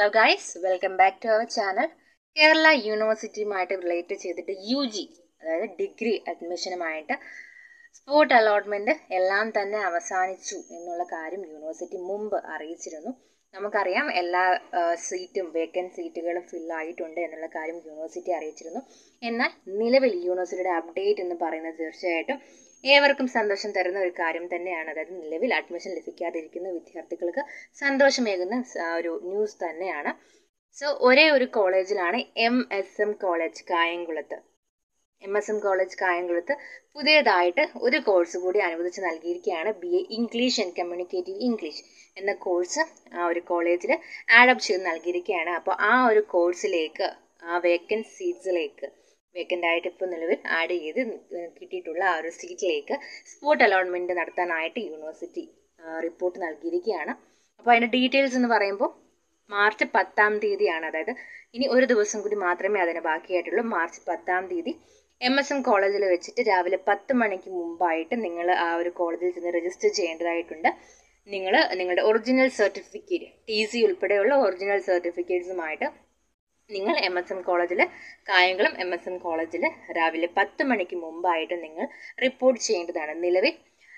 Hello guys, welcome back to our channel. Kerala യൂണിവേഴ്സിറ്റിയുമായിട്ട് relate ചെയ്തിട്ട് UG അതായത് ഡിഗ്രി അഡ്മിഷനുമായിട്ട് സ്പോട്ട് അലോട്ട്മെന്റ് എല്ലാം തന്നെ അവസാനിച്ചു എന്നുള്ള കാര്യം യൂണിവേഴ്സിറ്റി മുമ്പ് അറിയിച്ചിരുന്നു. നമുക്കറിയാം എല്ലാ സീറ്റും വേക്കൻറ്റ് സീറ്റുകളും ഫില്ലായിട്ടുണ്ട് എന്നുള്ള കാര്യം യൂണിവേഴ്സിറ്റി അറിയിച്ചിരുന്നു. എന്നാൽ നിലവിൽ യൂണിവേഴ്സിറ്റിയുടെ അപ്ഡേറ്റ് എന്ന് പറയുന്നത് തീർച്ചയായിട്ടും ഏവർക്കും സന്തോഷം തരുന്ന ഒരു കാര്യം തന്നെയാണ്. അതായത് നിലവിൽ അഡ്മിഷൻ ലഭിക്കാതിരിക്കുന്ന വിദ്യാർത്ഥികൾക്ക് സന്തോഷമേകുന്ന ഒരു ന്യൂസ് തന്നെയാണ്. സോ ഒരേ ഒരു കോളേജിലാണ് MSM കോളേജ് കായംകുളത്ത്. MSM കോളേജ് കായംകുളത്ത് പുതിയതായിട്ട് ഒരു കോഴ്സ് കൂടി അനുവദിച്ച് നൽകിയിരിക്കുകയാണ്. BA English and communicative English എന്ന കോഴ്സ് ആ ഒരു കോളേജിൽ ആഡപ്പ് ചെയ്ത് നൽകിയിരിക്കുകയാണ്. അപ്പോൾ ആ ഒരു കോഴ്സിലേക്ക് ആ വേക്കൻറ്റ് സീറ്റ്സിലേക്ക് വേക്കൻ്റ് ആയിട്ട് ഇപ്പോൾ നിലവിൽ ആഡ് ചെയ്ത് കിട്ടിയിട്ടുള്ള ആ ഒരു സീറ്റിലേക്ക് സ്പോട്ട് അലോട്ട്മെൻറ്റ് നടത്താനായിട്ട് യൂണിവേഴ്സിറ്റി റിപ്പോർട്ട് നൽകിയിരിക്കുകയാണ്. അപ്പോൾ അതിൻ്റെ ഡീറ്റെയിൽസ് എന്ന് പറയുമ്പോൾ മാർച്ച് 10-ാം തീയതിയാണ്. അതായത് ഇനി ഒരു ദിവസം കൂടി മാത്രമേ അതിന് ബാക്കിയായിട്ടുള്ളൂ. മാർച്ച് 10-ാം തീയതി MSM കോളേജിൽ വെച്ചിട്ട് രാവിലെ 10 മണിക്ക് മുമ്പായിട്ട് നിങ്ങൾ ആ ഒരു കോളേജിൽ ചെന്ന് രജിസ്റ്റർ ചെയ്യേണ്ടതായിട്ടുണ്ട്. നിങ്ങൾ നിങ്ങളുടെ ഒറിജിനൽ സർട്ടിഫിക്കറ്റ് TC ഉൾപ്പെടെയുള്ള ഒറിജിനൽ സർട്ടിഫിക്കറ്റ്സുമായിട്ട് നിങ്ങൾ MSM കോളേജിൽ കായംകുളം MSM കോളേജിൽ രാവിലെ 10 മണിക്ക് മുമ്പായിട്ട് നിങ്ങൾ റിപ്പോർട്ട് ചെയ്യേണ്ടതാണ്. നിലവിൽ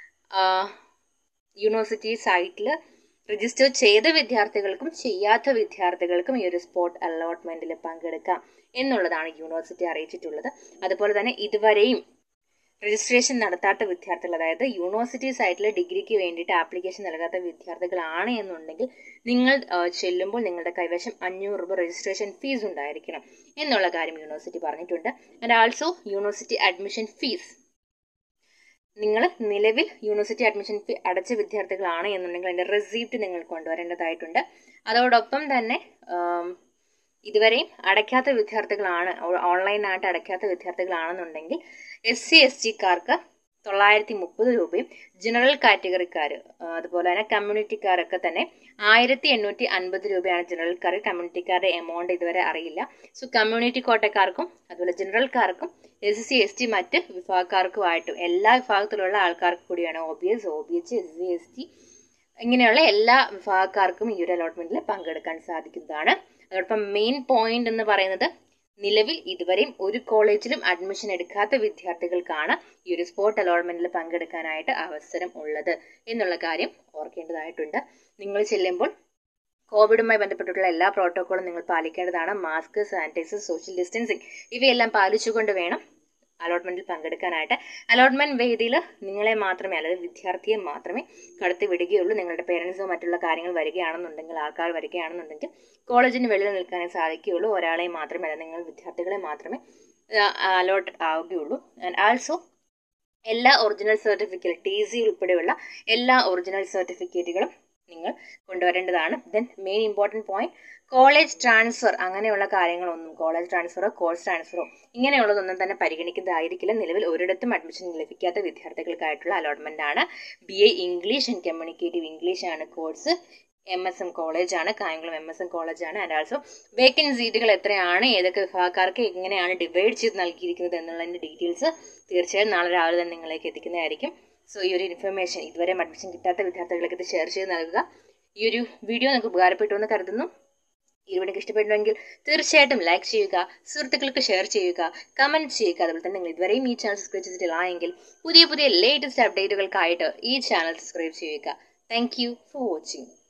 യൂണിവേഴ്സിറ്റി സൈറ്റിൽ രജിസ്റ്റർ ചെയ്ത വിദ്യാർത്ഥികൾക്കും ചെയ്യാത്ത വിദ്യാർത്ഥികൾക്കും ഈ ഒരു സ്പോട്ട് അലോട്ട്മെന്റിൽ പങ്കെടുക്കാം എന്നുള്ളതാണ് യൂണിവേഴ്സിറ്റി അറിയിച്ചിട്ടുള്ളത്. അതുപോലെ തന്നെ ഇതുവരെയും രജിസ്ട്രേഷൻ നടത്താത്ത വിദ്യാർത്ഥികൾ, അതായത് യൂണിവേഴ്സിറ്റി സൈറ്റിൽ ഡിഗ്രിക്ക് വേണ്ടിയിട്ട് ആപ്ലിക്കേഷൻ നൽകാത്ത വിദ്യാർത്ഥികളാണ് എന്നുണ്ടെങ്കിൽ നിങ്ങൾ ചെല്ലുമ്പോൾ നിങ്ങളുടെ കൈവശം 500 രൂപ രജിസ്ട്രേഷൻ ഫീസ് ഉണ്ടായിരിക്കണം എന്നുള്ള കാര്യം യൂണിവേഴ്സിറ്റി പറഞ്ഞിട്ടുണ്ട്. And also university admission fees, നിങ്ങൾ നിലവിൽ യൂണിവേഴ്സിറ്റി അഡ്മിഷൻ ഫീ അടച്ച വിദ്യാർത്ഥികളാണ് എന്നുണ്ടെങ്കിൽ അതിൻ്റെ റെസീപ്റ്റ് നിങ്ങൾ കൊണ്ടുവരേണ്ടതായിട്ടുണ്ട്. അതോടൊപ്പം തന്നെ ഇതുവരെയും അടയ്ക്കാത്ത വിദ്യാർത്ഥികളാണ്, ഓൺലൈനായിട്ട് അടയ്ക്കാത്ത വിദ്യാർത്ഥികളാണെന്നുണ്ടെങ്കിൽ SC/ST-ക്കാർക്ക് 930 രൂപയും ജനറൽ കാറ്റഗറിക്കാർ അതുപോലെ തന്നെ കമ്മ്യൂണിറ്റിക്കാരൊക്കെ തന്നെ 1850 രൂപയാണ് ജനറൽക്കാർ. കമ്മ്യൂണിറ്റിക്കാരുടെ എമൗണ്ട് ഇതുവരെ അറിയില്ല. സോ കമ്മ്യൂണിറ്റി കോട്ടക്കാർക്കും അതുപോലെ ജനറൽക്കാർക്കും SC/ST മറ്റ് വിഭാഗക്കാർക്കുമായിട്ടും എല്ലാ വിഭാഗത്തിലുള്ള ആൾക്കാർക്ക് കൂടിയാണ് OBS, OBH, SC/ST ഇങ്ങനെയുള്ള എല്ലാ വിഭാഗക്കാർക്കും ഈ ഒരു അലോട്ട്മെന്റിൽ പങ്കെടുക്കാൻ സാധിക്കുന്നതാണ്. അതോടൊപ്പം മെയിൻ പോയിന്റ് എന്ന് പറയുന്നത് നിലവിൽ ഇതുവരെയും ഒരു കോളേജിലും അഡ്മിഷൻ എടുക്കാത്ത വിദ്യാർത്ഥികൾക്കാണ് ഈ ഒരു സ്പോട്ട് അലോട്ട്മെന്റിൽ പങ്കെടുക്കാനായിട്ട് അവസരം ഉള്ളത് എന്നുള്ള കാര്യം ഓർക്കേണ്ടതായിട്ടുണ്ട്. നിങ്ങൾ ചെല്ലുമ്പോൾ കോവിഡുമായി ബന്ധപ്പെട്ടിട്ടുള്ള എല്ലാ പ്രോട്ടോക്കോളും നിങ്ങൾ പാലിക്കേണ്ടതാണ്. മാസ്ക്, സാനിറ്റൈസർ, സോഷ്യൽ ഡിസ്റ്റൻസിങ് ഇവയെല്ലാം പാലിച്ചുകൊണ്ട് വേണം അലോട്ട്മെന്റിൽ പങ്കെടുക്കാനായിട്ട്. അലോട്ട്മെന്റ് വേദിയിൽ നിങ്ങളെ മാത്രമേ, അതായത് വിദ്യാർത്ഥിയെ മാത്രമേ കടത്തി വിടുകയുള്ളൂ. നിങ്ങളുടെ പേരൻസോ മറ്റുള്ള കാര്യങ്ങൾ വരികയാണെന്നുണ്ടെങ്കിൽ, ആൾക്കാർ വരികയാണെന്നുണ്ടെങ്കിൽ കോളേജിന് വെളിയിൽ നിൽക്കാനേ സാധിക്കുകയുള്ളൂ. ഒരാളെ മാത്രമേ, അതായത് നിങ്ങൾ വിദ്യാർത്ഥികളെ മാത്രമേ അലോട്ട് ആവുകയുള്ളൂ. ആൻഡ് ആൾസോ എല്ലാ ഒറിജിനൽ സർട്ടിഫിക്കറ്റ് TC ഉൾപ്പെടെയുള്ള എല്ലാ ഒറിജിനൽ സർട്ടിഫിക്കറ്റുകളും നിങ്ങൾ കൊണ്ടുവരേണ്ടതാണ്. Then main important point, college transfer അങ്ങനെയുള്ള കാര്യങ്ങളൊന്നും, കോളേജ് ട്രാൻസ്ഫറോ കോഴ്സ് ട്രാൻസ്ഫറോ ഇങ്ങനെയുള്ളതൊന്നും തന്നെ പരിഗണിക്കുന്നതായിരിക്കില്ല. നിലവിൽ ഒരിടത്തും അഡ്മിഷൻ ലഭിക്കാത്ത വിദ്യാർത്ഥികൾക്കായിട്ടുള്ള അലോട്ട്മെന്റ് ആണ്. BA English and communicative English ആണ് കോഴ്സ്. MSM കോളേജാണ്, കായംകുളം MSM കോളേജാണ്. ആൻഡ് ആൾസോ വേക്കൻറ്റ് സീറ്റുകൾ എത്രയാണ്, ഏതൊക്കെ വിഭാഗക്കാർക്ക് എങ്ങനെയാണ് ഡിവൈഡ് ചെയ്ത് നൽകിയിരിക്കുന്നത് എന്നുള്ളതിൻ്റെ ഡീറ്റെയിൽസ് തീർച്ചയായും നാളെ രാവിലെ തന്നെ നിങ്ങളിലേക്ക് എത്തിക്കുന്നതായിരിക്കും. സോ ഈ ഒരു ഇൻഫർമേഷൻ ഇതുവരെ അഡ്മിഷൻ കിട്ടാത്ത വിദ്യാർത്ഥികൾക്ക് ഇത് ഷെയർ ചെയ്ത് നൽകുക. ഈ ഒരു വീഡിയോ നിങ്ങൾക്ക് ഉപകാരപ്പെട്ടു എന്ന് കരുതുന്നു. ഈ വീഡിയോ ഇഷ്ടപ്പെട്ടുവെങ്കിൽ തീർച്ചയായിട്ടും ലൈക്ക് ചെയ്യുക, സുഹൃത്തുക്കൾക്ക് ഷെയർ ചെയ്യുക, കമന്റ് ചെയ്യുക. അതുപോലെ തന്നെ നിങ്ങൾ ഇതുവരെയും ഈ ചാനൽ സബ്സ്ക്രൈബ് ചെയ്തിട്ടില്ല എങ്കിൽ പുതിയ ലേറ്റസ്റ്റ് അപ്ഡേറ്റുകൾക്കായിട്ട് ഈ ചാനൽ സബ്സ്ക്രൈബ് ചെയ്യുക. Thank you for watching.